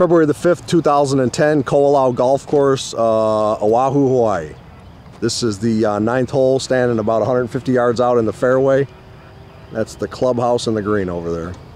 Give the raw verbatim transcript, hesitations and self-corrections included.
February the fifth, two thousand ten, Koolau Golf Course, uh, Oahu, Hawaii. This is the uh, ninth hole, standing about one hundred fifty yards out in the fairway. That's the clubhouse and the green over there.